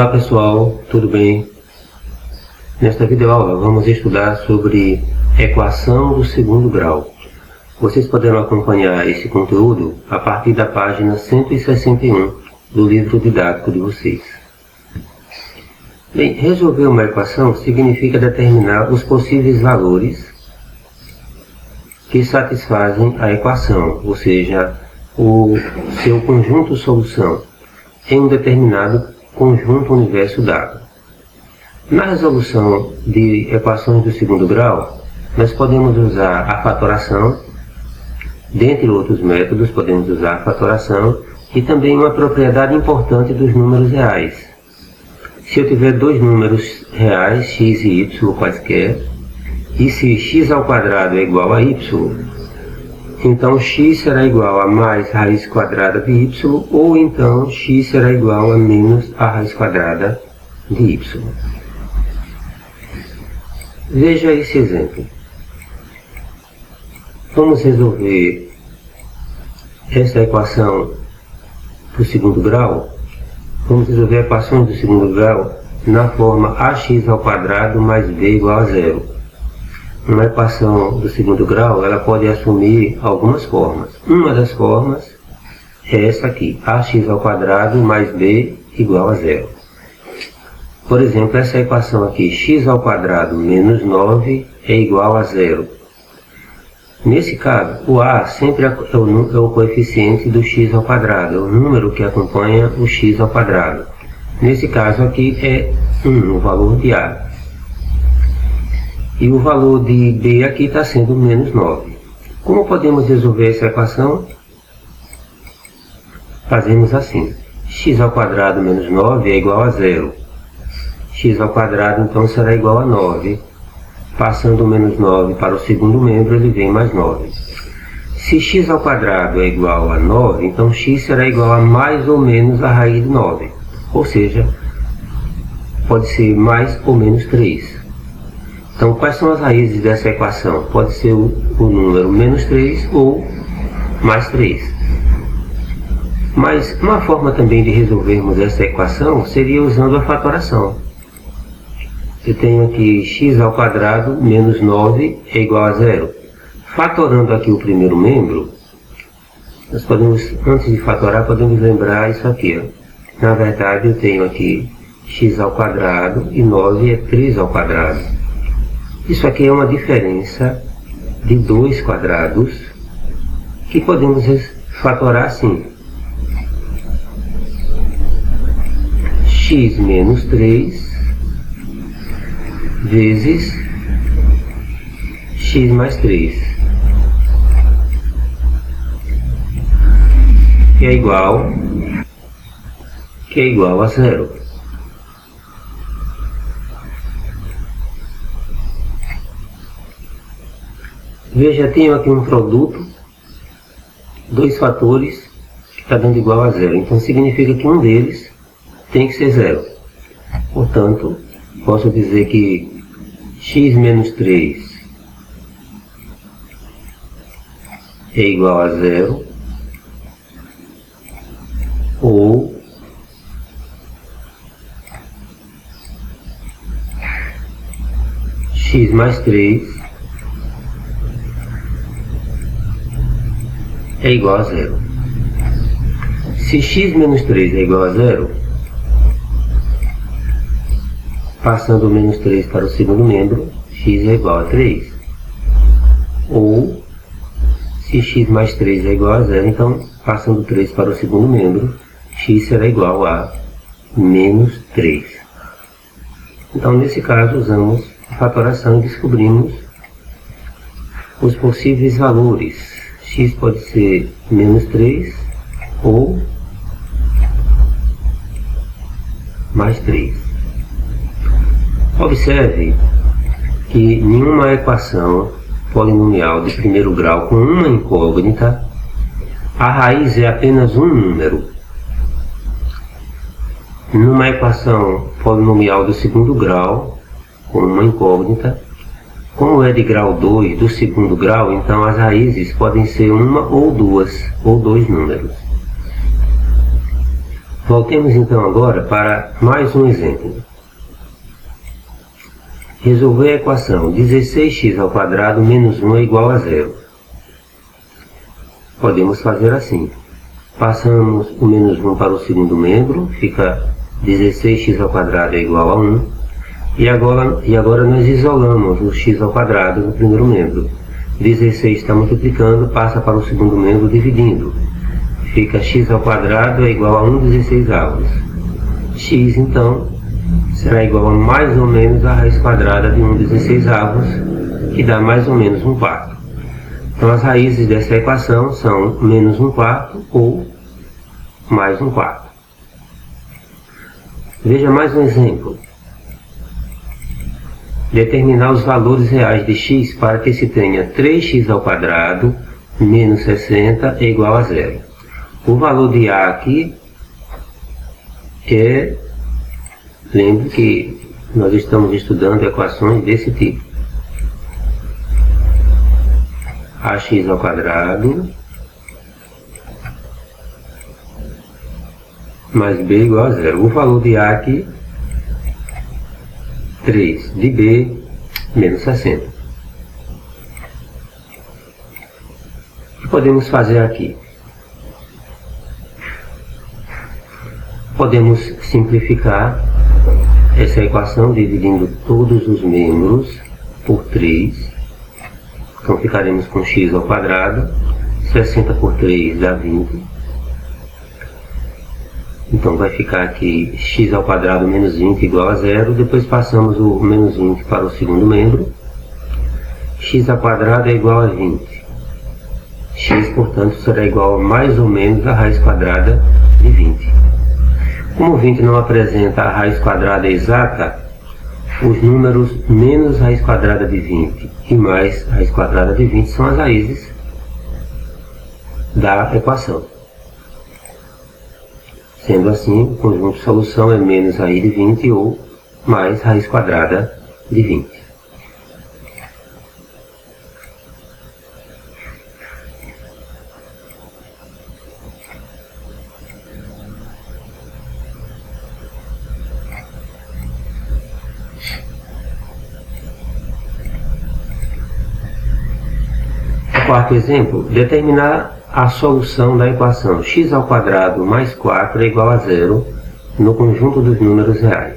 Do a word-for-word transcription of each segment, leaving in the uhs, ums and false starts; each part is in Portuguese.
Olá pessoal, tudo bem? Nesta videoaula vamos estudar sobre equação do segundo grau. Vocês poderão acompanhar esse conteúdo a partir da página cento e sessenta e um do livro didático de vocês. Bem, resolver uma equação significa determinar os possíveis valores que satisfazem a equação, ou seja, o seu conjunto solução em um determinado conjunto universo dado. Na resolução de equações do segundo grau, nós podemos usar a fatoração, dentre outros métodos podemos usar a fatoração e também uma propriedade importante dos números reais. Se eu tiver dois números reais, x e y quaisquer, e se x ao quadrado é igual a y, então x será igual a mais raiz quadrada de y, ou então x será igual a menos a raiz quadrada de y. Veja esse exemplo. Vamos resolver essa equação do segundo grau. Vamos resolver equações do segundo grau na forma ax ao quadrado mais b igual a zero. Uma equação do segundo grau, ela pode assumir algumas formas. Uma das formas é essa aqui, ax ao quadrado mais b igual a zero. Por exemplo, essa equação aqui, x ao quadrado menos nove é igual a zero. Nesse caso, o a sempre é o, é o coeficiente do x ao quadrado, é o número que acompanha o x ao quadrado. Nesse caso aqui é um, o valor de a. E o valor de b aqui está sendo menos nove. Como podemos resolver essa equação? Fazemos assim. X ao quadrado menos nove é igual a zero. X ao quadrado então será igual a nove. Passando o menos nove para o segundo membro, ele vem mais nove. Se x ao quadrado é igual a nove, então x será igual a mais ou menos a raiz de nove. Ou seja, pode ser mais ou menos três. Então, quais são as raízes dessa equação? Pode ser o, o número menos três ou mais três. Mas uma forma também de resolvermos essa equação seria usando a fatoração. Eu tenho aqui x ao quadrado menos nove é igual a zero. Fatorando aqui o primeiro membro, nós podemos, antes de fatorar, podemos lembrar isso aqui. Ó. Na verdade, eu tenho aqui x ao quadrado e nove é três ao quadrado. Isso aqui é uma diferença de dois quadrados que podemos fatorar assim. X menos três vezes x mais três, que é igual, que é igual a zero. Veja, tenho aqui um produto, dois fatores, que está dando igual a zero. Então significa que um deles tem que ser zero. Portanto, posso dizer que x menos três é igual a zero, ou x mais três é igual a zero. Se x menos três é igual a zero, passando o menos três para o segundo membro, x é igual a três. Ou, se x mais três é igual a zero, então, passando três para o segundo membro, x será igual a menos três. Então, nesse caso, usamos a fatoração e descobrimos os possíveis valores. X pode ser menos três ou mais três. Observe que nenhuma equação polinomial de primeiro grau com uma incógnita, a raiz é apenas um número. Numa equação polinomial do segundo grau com uma incógnita, como é de grau dois do segundo grau, então as raízes podem ser uma ou duas, ou dois números. Voltemos então agora para mais um exemplo. Resolver a equação dezesseis x ao quadrado menos um é igual a zero. Podemos fazer assim. Passamos o menos um para o segundo membro, fica dezesseis x ao quadrado é igual a um. E agora, e agora nós isolamos o x ao quadrado no primeiro membro. dezesseis está multiplicando, passa para o segundo membro dividindo. Fica x ao quadrado é igual a um dezesseisavos. X, então, será igual a mais ou menos a raiz quadrada de um dezesseisavos, que dá mais ou menos um quarto. Então, as raízes dessa equação são menos um quarto ou mais um quarto. Veja mais um exemplo. Determinar os valores reais de x para que se tenha três x ao quadrado menos sessenta é igual a zero. O valor de A aqui é, lembre que nós estamos estudando equações desse tipo. Ax ao quadrado mais B igual a zero. O valor de A aqui, três de B menos sessenta. O que podemos fazer aqui? Podemos simplificar essa equação dividindo todos os membros por três. Então ficaremos com x ao quadrado, sessenta por três dá vinte. Então vai ficar aqui x ao quadrado menos vinte igual a zero. Depois passamos o menos vinte para o segundo membro. X ao quadrado é igual a vinte. X, portanto, será igual a mais ou menos a raiz quadrada de vinte. Como vinte não apresenta a raiz quadrada exata, os números menos raiz quadrada de vinte e mais raiz quadrada de vinte são as raízes da equação. Sendo assim, o conjunto de solução é menos raiz de vinte ou mais raiz quadrada de vinte. Quarto exemplo, determinar a solução da equação x ao quadrado mais quatro é igual a zero no conjunto dos números reais.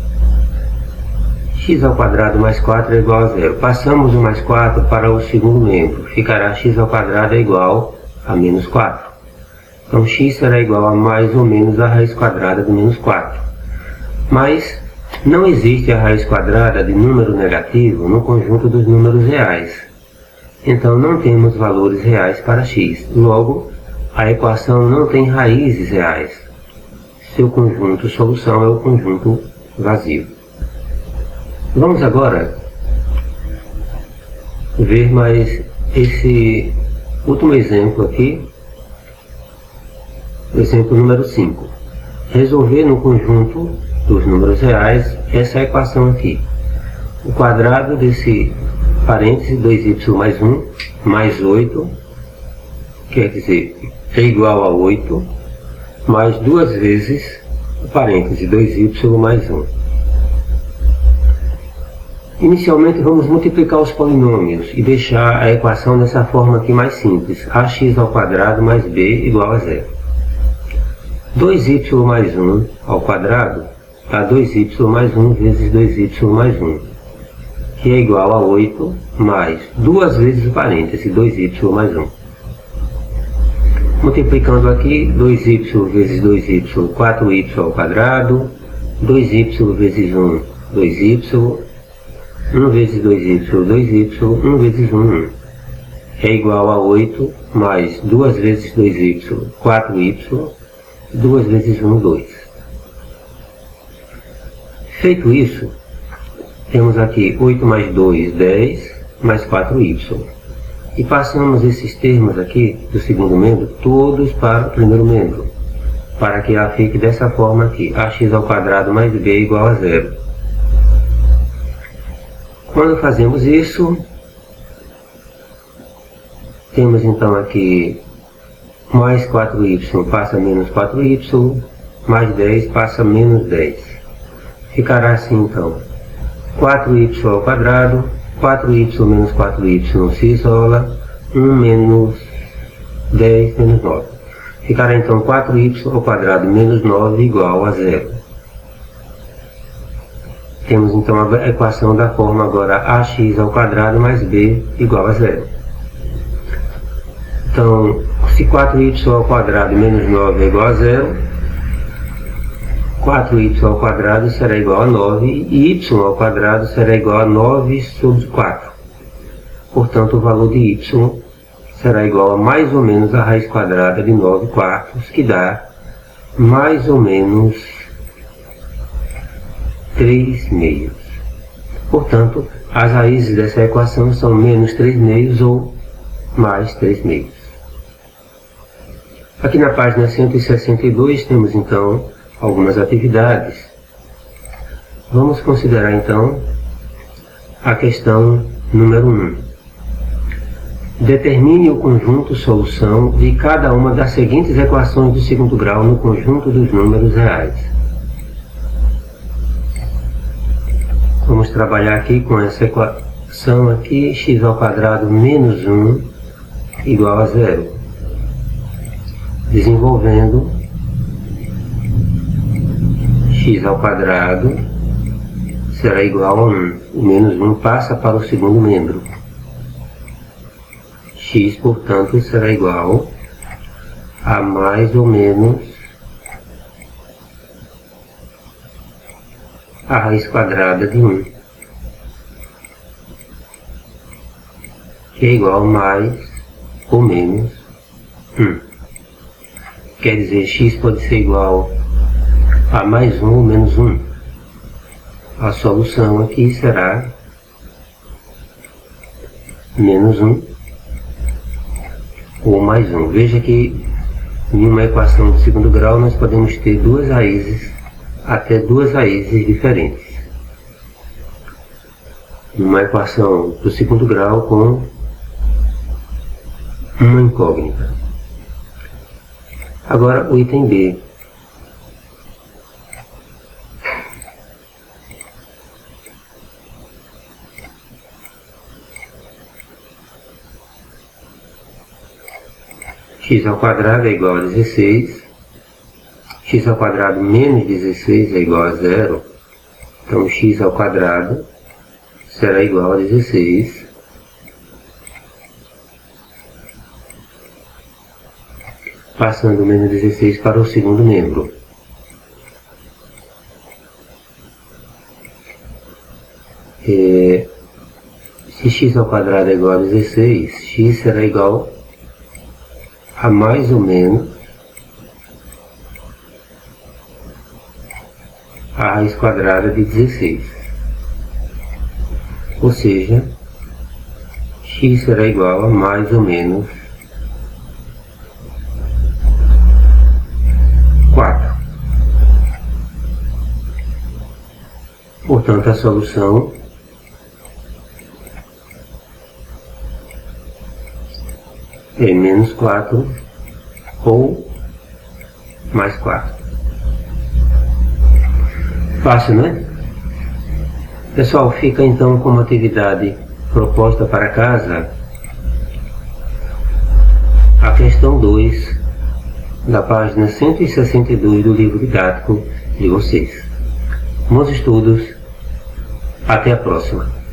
X ao quadrado mais quatro é igual a zero. Passamos o mais quatro para o segundo membro. Ficará x ao quadrado é igual a menos quatro. Então x será igual a mais ou menos a raiz quadrada de menos quatro. Mas não existe a raiz quadrada de número negativo no conjunto dos números reais. Então não temos valores reais para x. Logo, a equação não tem raízes reais. Seu conjunto solução é o conjunto vazio. Vamos agora ver mais esse último exemplo aqui. Exemplo número cinco. Resolver no conjunto dos números reais essa equação aqui. O quadrado desse parênteses dois y mais um mais oito, quer dizer, é igual a oito, mais duas vezes o parêntese dois y mais um. Inicialmente vamos multiplicar os polinômios e deixar a equação dessa forma aqui mais simples. Ax ao quadrado mais b igual a zero. dois y mais um ao quadrado dá dois y mais um vezes dois y mais um. Que é igual a oito, mais duas vezes o parêntese, dois y mais um. Multiplicando aqui, dois y vezes dois y, quatro y ao quadrado, dois y vezes um, dois y, um vezes dois y, dois y, um vezes um, um. É igual a oito, mais duas vezes dois y, quatro y, duas vezes um, dois. Feito isso, temos aqui oito mais dois, dez, mais quatro y. E passamos esses termos aqui do segundo membro, todos para o primeiro membro, para que ela fique dessa forma aqui, ax ao quadrado mais b igual a zero. Quando fazemos isso, temos então aqui mais quatro y passa a menos quatro y, mais dez passa a menos dez. Ficará assim então, quatro y ao quadrado, quatro y menos quatro y se isola, um menos dez menos nove. Ficará então quatro y ao quadrado menos nove igual a zero. Temos então a equação da forma agora ax ao quadrado mais b igual a zero. Então, se quatro y ao quadrado menos nove é igual a zero, quatro y ao quadrado será igual a nove e y ao quadrado será igual a nove sobre quatro. Portanto, o valor de y será igual a mais ou menos a raiz quadrada de nove quartos, que dá mais ou menos três meios. Portanto, as raízes dessa equação são menos três meios ou mais três meios. Aqui na página cento e sessenta e dois temos então algumas atividades. Vamos considerar então a questão número um. Determine o conjunto solução de cada uma das seguintes equações do segundo grau no conjunto dos números reais. Vamos trabalhar aqui com essa equação aqui, x ao quadrado menos um igual a zero. Desenvolvendo, x ao quadrado será igual a um. O menos um passa para o segundo membro. X, portanto, será igual a mais ou menos a raiz quadrada de um, que é igual a mais ou menos um. Quer dizer, x pode ser igual a mais um ou menos um. A solução aqui será menos um ou mais um. Veja que em uma equação de segundo grau nós podemos ter duas raízes, até duas raízes diferentes. Uma equação do segundo grau com uma incógnita. Agora o item B. X ao quadrado é igual a dezesseis, x ao quadrado menos dezesseis é igual a zero, então x ao quadrado será igual a dezesseis, passando o menos dezesseis para o segundo membro. É, se x ao quadrado é igual a dezesseis, x será igual a mais ou menos a raiz quadrada de dezesseis. Ou seja, x será igual a mais ou menos quatro. Portanto, a solução é menos quatro ou mais quatro. Fácil, né? Pessoal, fica então como atividade proposta para casa a questão dois da página cento e sessenta e dois do livro didático de vocês. Bons estudos, até a próxima.